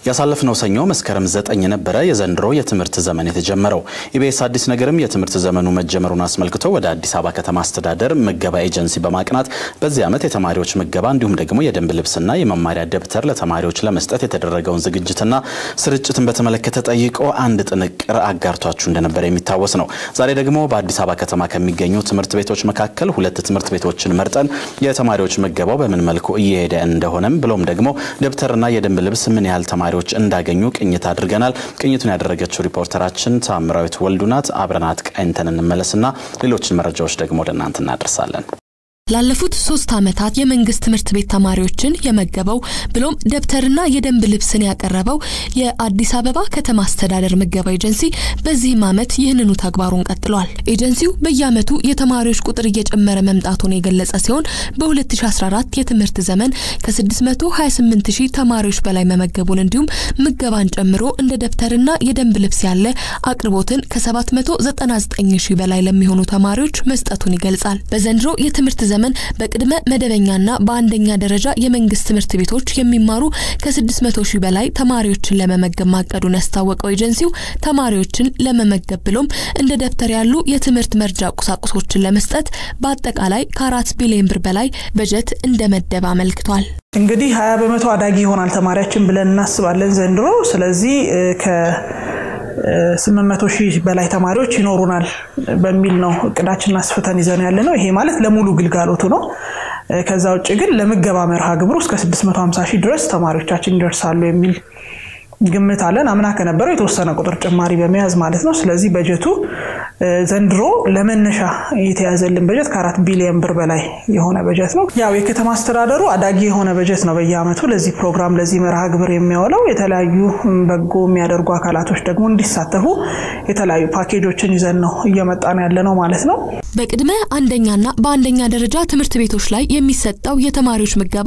ያሳለፍነው ሰኞ መስከረም 9 ነበር የዘንድሮ የትምህርት ዘመን የተጀመረው። ኢቢኤስ አዲስ ነገርም የትምህርት ዘመኑ መጀመሩን አስመልክቶ ወደ አዲስ አበባ ከተማ አስተዳደር ምገባ ኤጀንሲ በማቅናት በዚህ ዓመት የተማሪዎች ምገባ እንዲሁም ደግሞ የደንብ ልብስና የመማሪያ ደብተር ለተማሪዎች ለመስጠት የተደረገውን ዝግጅትና ስርጭትን በተመለከተ ጠይቆ አንድ ጥንቅር አጋርቷችሁ እንደነበር የሚታወስ ነው። ዛሬ ደግሞ በአዲስ አበባ ከተማ ከሚገኙ ትምህርት ቤቶች መካከል ሁለት ትምህርት ቤቶችን መርጠን የተማሪዎች ምገባው በምን መልኩ እየሄደ እንደሆነም ብሎም ደግሞ ደብተርና የደንብ ልብስ ምን ያህል ተማሪዎች እንዳገኙ ቅኝት አድርገናል። ቅኝቱን ያደረገችው ሪፖርተራችን ታምራዊት ወልዱናት። አብረናት ቃኝተን እንመለስና ሌሎችን መረጃዎች ደግሞ ወደናንተ እናደርሳለን። ላለፉት 3 ዓመታት የመንግስት ትምህርት ቤት ተማሪዎችን የመገበው ብሎም ደብተርና የደንብ ልብስን ያቀረበው የአዲስ አበባ ከተማ አስተዳደር ምገባ ኤጀንሲ በዚህ ዓመት ይህንኑ ተግባሩን ቀጥሏል። ኤጀንሲው በየዓመቱ የተማሪዎች ቁጥር እየጨመረ መምጣቱን የገለጸ ሲሆን በ2014 የትምህርት ዘመን ከ628000 ተማሪዎች በላይ መመገቡን እንዲሁም ምገባን ጨምሮ እንደ ደብተርና የደንብ ልብስ ያለ አቅርቦትን ከ799000 በላይ ለሚሆኑ ተማሪዎች መስጠቱን ይገልጻል። በዘንድሮ የትምህርት ዘመን በቅድመ መደበኛና በአንደኛ ደረጃ የመንግስት ትምህርት ቤቶች የሚማሩ ከ600000 በላይ ተማሪዎችን ለመመገብ ማቀዱን ያስታወቀው ኤጀንሲው ተማሪዎችን ለመመገብ ብሎም እንደ ደብተር ያሉ የትምህርት መርጃ ቁሳቁሶችን ለመስጠት በአጠቃላይ ከ4 ቢሊዮን ብር በላይ በጀት እንደመደበ አመልክቷል። እንግዲህ 20% አዳጊ ይሆናል ተማሪያችን ብለን እናስባለን ዘንድሮ። ስለዚህ ከ800,000 በላይ ተማሪዎች ይኖሩናል በሚል ነው እቅዳችንን አስፍተን ይዘን ያለነው። ይሄ ማለት ለሙሉ ግልጋሎቱ ነው። ከዛ ውጪ ግን ለምገባ መርሃ ግብሩ እስከ 650,000 ድረስ ተማሪዎቻችን ይደርሳሉ የሚል ግምት አለን። አምና ከነበረው የተወሰነ ቁጥር ጭማሪ በመያዝ ማለት ነው። ስለዚህ በጀቱ ዘንድሮ ለመነሻ የተያዘልን በጀት ከ4 ቢሊዮን ብር በላይ የሆነ በጀት ነው። ያው የከተማ አስተዳደሩ አዳጊ የሆነ በጀት ነው በየዓመቱ ለዚህ ፕሮግራም ለዚህ መርሃ ግብር የሚያወለው። የተለያዩ በጎ የሚያደርጉ አካላቶች ደግሞ እንዲሳተፉ የተለያዩ ፓኬጆችን ይዘን ነው እየመጣን ያለነው ማለት ነው። በቅድመ አንደኛና በአንደኛ ደረጃ ትምህርት ቤቶች ላይ የሚሰጠው የተማሪዎች ምገባ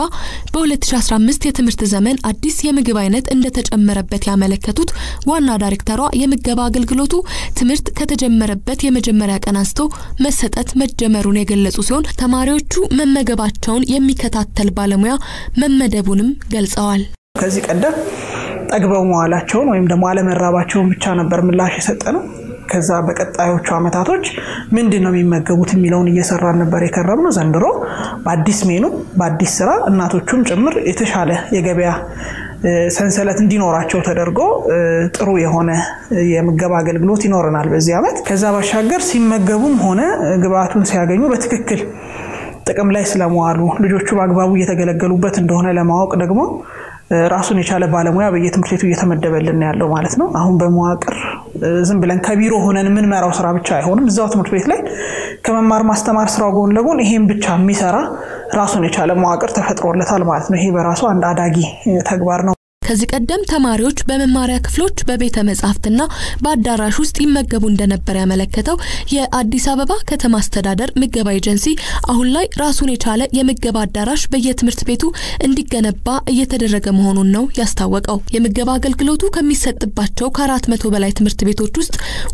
በ2015 የትምህርት ዘመን አዲስ የምግብ አይነት እንደተጨመረበት ያመለከቱት ዋና ዳይሬክተሯ የምገባ አገልግሎቱ ትምህርት ከተጀመረበት የመጀመሪያ ቀን አንስቶ መሰጠት መጀመሩን የገለጹ ሲሆን ተማሪዎቹ መመገባቸውን የሚከታተል ባለሙያ መመደቡንም ገልጸዋል። ከዚህ ቀደም ጠግበው መዋላቸውን ወይም ደግሞ አለመራባቸውን ብቻ ነበር ምላሽ የሰጠነው። ከዛ በቀጣዮቹ አመታቶች ምንድነው የሚመገቡት የሚለውን እየሰራን ነበር የከረምነው። ዘንድሮ በአዲስ ሜኑ በአዲስ ስራ እናቶቹም ጭምር የተሻለ የገበያ ሰንሰለት እንዲኖራቸው ተደርጎ ጥሩ የሆነ የምገባ አገልግሎት ይኖርናል በዚህ ዓመት። ከዛ ባሻገር ሲመገቡም ሆነ ግብአቱን ሲያገኙ በትክክል ጥቅም ላይ ስለመዋሉ ልጆቹ በአግባቡ እየተገለገሉበት እንደሆነ ለማወቅ ደግሞ ራሱን የቻለ ባለሙያ በየትምህርት ቤቱ እየተመደበልን ያለው ማለት ነው። አሁን በመዋቅር ዝም ብለን ከቢሮ ሆነን ምን መራው ስራ ብቻ አይሆንም። እዛው ትምህርት ቤት ላይ ከመማር ማስተማር ስራው ጎን ለጎን ይሄን ብቻ የሚሰራ ራሱን የቻለ መዋቅር ተፈጥሮለታል ማለት ነው። ይሄ በራሱ አንድ አዳጊ ተግባር ነው። ከዚህ ቀደም ተማሪዎች በመማሪያ ክፍሎች በቤተ መጻሕፍትና በአዳራሽ ውስጥ ይመገቡ እንደነበር ያመለከተው የአዲስ አበባ ከተማ አስተዳደር ምገባ ኤጀንሲ አሁን ላይ ራሱን የቻለ የምገባ አዳራሽ በየትምህርት ቤቱ እንዲገነባ እየተደረገ መሆኑን ነው ያስታወቀው። የምገባ አገልግሎቱ ከሚሰጥባቸው ከ400 በላይ ትምህርት ቤቶች ውስጥ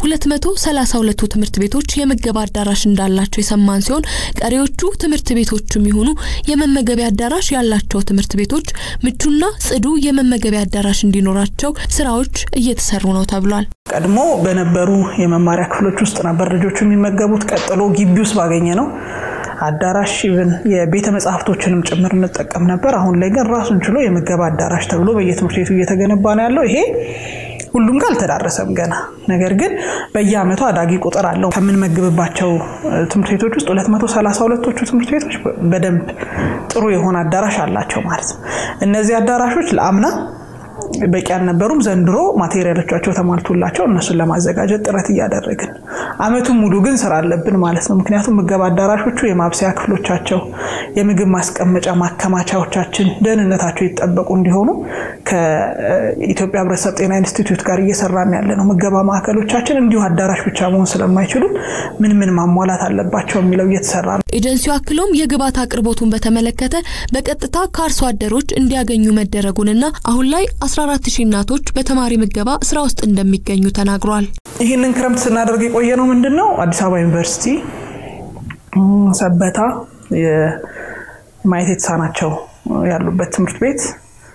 232 ትምህርት ቤቶች የምገባ አዳራሽ እንዳላቸው የሰማን ሲሆን ቀሪዎቹ ትምህርት ቤቶችም ይሁኑ የመመገቢያ አዳራሽ ያላቸው ትምህርት ቤቶች ምቹና ጽዱ የመመገቢያ አዳራሽ እንዲኖራቸው ስራዎች እየተሰሩ ነው ተብሏል። ቀድሞ በነበሩ የመማሪያ ክፍሎች ውስጥ ነበር ልጆቹ የሚመገቡት። ቀጥሎ ግቢ ውስጥ ባገኘ ነው አዳራሽ ኢቭን የቤተ መጻሕፍቶችንም ጭምር እንጠቀም ነበር። አሁን ላይ ግን ራሱን ችሎ የምገባ አዳራሽ ተብሎ በየትምህርት ቤቱ እየተገነባ ነው ያለው። ይሄ ሁሉም ጋር አልተዳረሰም ገና። ነገር ግን በየዓመቱ አዳጊ ቁጥር አለው። ከመንመግብባቸው ትምህርት ቤቶች ውስጥ 232ቶቹ ትምህርት ቤቶች በደንብ ጥሩ የሆነ አዳራሽ አላቸው ማለት ነው። እነዚህ አዳራሾች ለአምና በቂ አልነበሩም። ዘንድሮ ማቴሪያሎቻቸው ተሟልቶላቸው እነሱን ለማዘጋጀት ጥረት እያደረግን አመቱን ሙሉ ግን ስራ አለብን ማለት ነው። ምክንያቱም ምገባ አዳራሾቹ የማብሰያ ክፍሎቻቸው የምግብ ማስቀመጫ ማከማቻዎቻችን ደህንነታቸው ይጠበቁ እንዲሆኑ ከኢትዮጵያ ህብረተሰብ ጤና ኢንስቲትዩት ጋር እየሰራን ያለነው። ምገባ ማዕከሎቻችን እንዲሁ አዳራሽ ብቻ መሆን ስለማይችሉ ምን ማሟላት አለባቸው የሚለው እየተሰራ ነው። ኤጀንሲው አክሎም የግብአት አቅርቦቱን በተመለከተ በቀጥታ ከአርሶ አደሮች እንዲያገኙ መደረጉንና አሁን ላይ 14000 እናቶች በተማሪ ምገባ ስራ ውስጥ እንደሚገኙ ተናግሯል። ይሄንን ክረምት ስናደርግ የቆየነው ምንድነው አዲስ አበባ ዩኒቨርሲቲ ሰበታ የማየት የተሳናቸው ያሉበት ትምህርት ቤት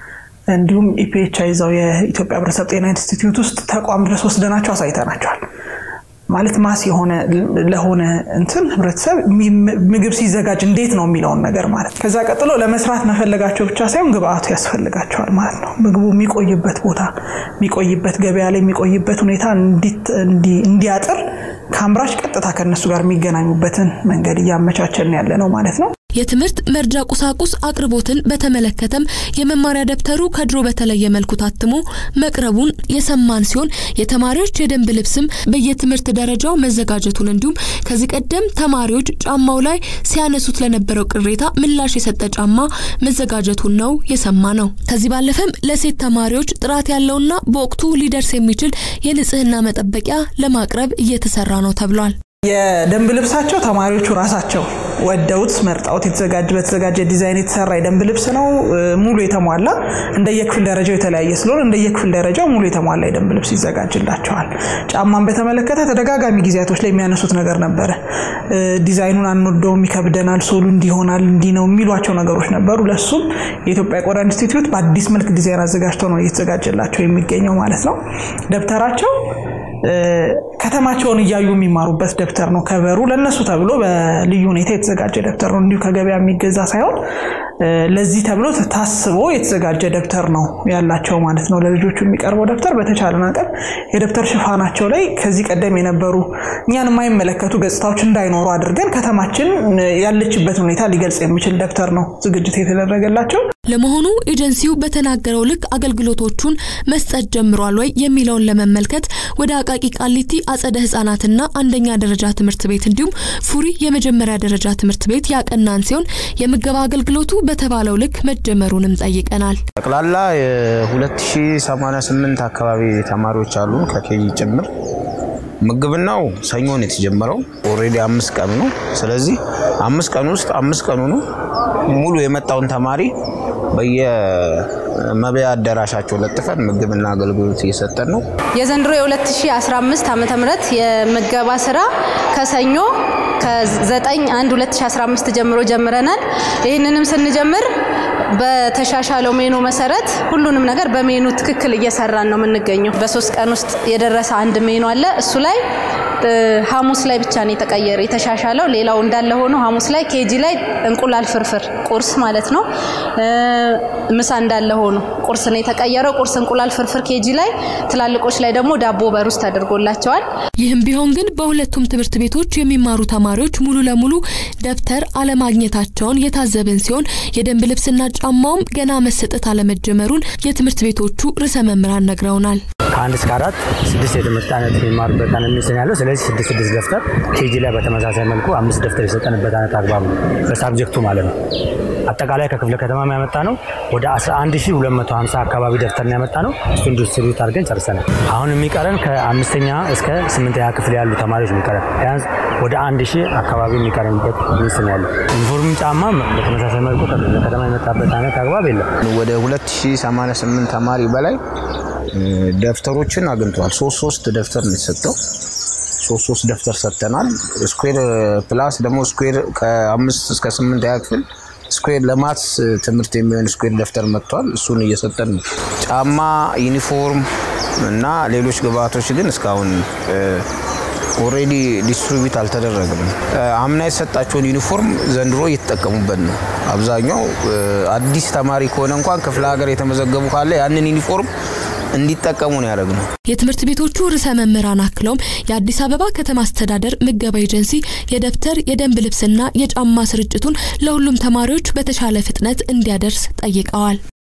እንዲሁም ኢፒኤች አይዛው የኢትዮጵያ ህብረተሰብ ጤና ኢንስቲትዩት ውስጥ ተቋም ድረስ ወስደናቸው አሳይተናቸዋል ማለት ማስ የሆነ ለሆነ እንትን ህብረተሰብ ምግብ ሲዘጋጅ እንዴት ነው የሚለውን ነገር ማለት ከዛ ቀጥሎ ለመስራት መፈለጋቸው ብቻ ሳይሆን ግብአቱ ያስፈልጋቸዋል ማለት ነው ምግቡ የሚቆይበት ቦታ የሚቆይበት ገበያ ላይ የሚቆይበት ሁኔታ እንዲያጥር ካምራች ቀጥታ ከነሱ ጋር የሚገናኙበትን መንገድ ያመቻቸልን ያለ ነው ማለት ነው የትምህርት መርጃ ቁሳቁስ አቅርቦትን በተመለከተም የመማሪያ ደብተሩ ከድሮ በተለየ መልኩ ታትሞ መቅረቡን የሰማን ሲሆን የተማሪዎች የደንብ ልብስም በየትምህርት ደረጃው መዘጋጀቱን እንዲሁም ከዚህ ቀደም ተማሪዎች ጫማው ላይ ሲያነሱት ለነበረው ቅሬታ ምላሽ የሰጠ ጫማ መዘጋጀቱን ነው የሰማነው ከዚህ ባለፈም ለሴት ተማሪዎች ጥራት ያለውና በወቅቱ ሊደርስ የሚችል የንጽህና መጠበቂያ ለማቅረብ እየተሰራ ነው ተብሏል የደንብ ልብሳቸው ተማሪዎቹ ራሳቸው ወደውት መርጣውት በተዘጋጀ ዲዛይን የተሰራ የደንብ ልብስ ነው ሙሉ የተሟላ እንደየክፍል ደረጃው የተለያየ ስለሆነ እንደየክፍል ደረጃው ሙሉ የተሟላ የደንብ ልብስ ይዘጋጅላቸዋል ጫማን በተመለከተ ተደጋጋሚ ጊዜያቶች ላይ የሚያነሱት ነገር ነበር ዲዛይኑን አንወደውም ይከብደናል ሶሉ እንዲሆናል እንዲነው የሚሏቸው ነገሮች ነበሩ ለሱም የኢትዮጵያ ቆዳ ኢንስቲትዩት በአዲስ መልክ ዲዛይን አዘጋጅቶ ነው እየተዘጋጀላቸው የሚገኘው ማለት ነው ደብተራቸው ከተማቸውን ያዩ የሚማሩበት ደብተር ነው ከበሩ ለነሱ ተብሎ በልዩ ሁኔታ የተዘጋጀ ደብተር ነው እንዲሁ ከገበያ የሚገዛ ሳይሆን ለዚህ ተብሎ ታስቦ የተዘጋጀ ደብተር ነው ያላቸው ማለት ነው ለልጆቹ የሚቀርበው ደብተር በተቻለ አቅም የደብተር ሽፋናቸው ላይ ከዚህ ቀደም የነበሩ እኛን የማይመለከቱ ገጽታዎች እንዳይኖሩ አድርገን ከተማችን ያለችበት ሁኔታ ሊገልጽ የሚችል ደብተር ነው ዝግጅት የተደረገላቸው ለመሆኑ ኤጀንሲው በተናገረው ልክ አገልግሎቶቹን መስጠት ጀምሯል ወይ የሚለውን ለመመልከት ወደ አቃቂ ቃሊቲ አጸደ ህፃናትና አንደኛ ደረጃ ትምህርት ቤት እንዲሁም ፉሪ የመጀመሪያ ደረጃ ትምህርት ቤት ያቀናን ሲሆን የምገባ አገልግሎቱ በተባለው ልክ መጀመሩንም ጠይቀናል ተቀላላ 2088 አካባቢ ተማሪዎች አሉ ከኬጂ ጭምር ምግብናው ሰኞ ነው የተጀመረው ኦሬዲ 5 ቀን ነው ስለዚህ 5 ቀን ውስጥ 5 ቀኑ ነው ሙሉ የመጣውን ተማሪ በየመበያ አዳራሻቸው ለጥፈን ምግብና አገልግሎት እየሰጠን ነው የዘንድሮ የ2015 ዓመተ ምህረት የምገባ ስራ ከሰኞ ከ9/1/2015 ጀምሮ ጀምረናል ይሄንንም ስንጀምር በተሻሻለው ሜኑ መሰረት ሁሉንም ነገር በሜኑ ትክክል እየሰራን ነው የምንገኘው በ3 ቀን ውስጥ የደረሰ አንድ ሜኑ አለ እሱ ላይ ሐሙስ ላይ ብቻ ነው የተቀየረ የተሻሻለው ሌላው እንዳለ ሆኖ ሐሙስ ላይ ኬጂ ላይ እንቁላል ፍርፍር ቁርስ ማለት ነው ምሳ እንዳለ ሆኖ ቁርስ ነው የተቀየረው ቁርስ እንቁላል ፍርፍር ኬጂ ላይ ትላልቆች ላይ ደግሞ ዳቦ በሩስ ተደርጎላቸዋል ይህም ቢሆን ግን በሁለቱም ትምህርት ቤቶች የሚማሩ ተማሪዎች ሙሉ ለሙሉ ደብተር አለማግኘታቸውን የታዘብን ሲሆን የደንብ ልብስና ጫማውም ገና መሰጠት አለመጀመሩን የትምህርት ቤቶቹ ርዕሰ መምህራን ነግረውናል ከአንድ እስከ 4 6 የትምህርት አይነት የሚማሩበት አይነት ነው ስለዚህ 6 ደፍተር ኬጂ ላይ በተመሳሳይ መልኩ 5 ደፍተር የሰጠንበት አይነት አግባብ ነው በሳብጀክቱ ማለት ነው አጠቃላይ ከክፍለ ከተማ ያመጣ ነው ወደ 11250 አካባቢ ደፍተር ያመጣ ነው እሱን ዲስትሪቢዩት አድርገን ጨርሰናል አሁን የሚቀረን ከ5ኛ እስከ 8ኛ ክፍል ያሉ ተማሪዎች የሚቀረን ቢያንስ ወደ 1000 አካባቢ የሚቀረንበት ነው ያለው ዩኒፎርም ጫማ በተመሳሳይ መልኩ ከክፍለ ከተማ የመጣበት አይነት አግባብ የለም ወደ 2088 ተማሪ በላይ ደፍተሮችን አግኝቷል 3 ደፍተር ነው የተሰጠው 3 ደፍተር ሰጥተናል ስኩዌር ፕላስ ደግሞ ስኩዌር ከ5 እስከ 8 ያክፍል ስኩዌር ለማትስ ትምህርት የሚሆን ስኩዌር ደፍተር መጥቷል እሱን እየሰጠን ጫማ ዩኒፎርም እና ሌሎች ግብአቶች ግን እስካሁን ኦሬዲ ዲስትሪቢዩት አልተደረገም አምና የሰጣቸውን ዩኒፎርም ዘንድሮ እየተጠቀሙበት ነው አብዛኛው አዲስ ተማሪ ከሆነ እንኳን ክፍለ ሀገር የተመዘገቡ ካለ ያንን ዩኒፎርም እንዲጠቀሙ ነው ያደረግነው የትምህርት ቤቶቹ ርዕሰ መምህራን አክለውም የአዲስ አበባ ከተማ አስተዳደር ምገባ ኤጀንሲ የደብተር የደንብ ልብስና የጫማ ስርጭቱን ለሁሉም ተማሪዎች በተሻለ ፍጥነት እንዲያደርስ ጠይቀዋል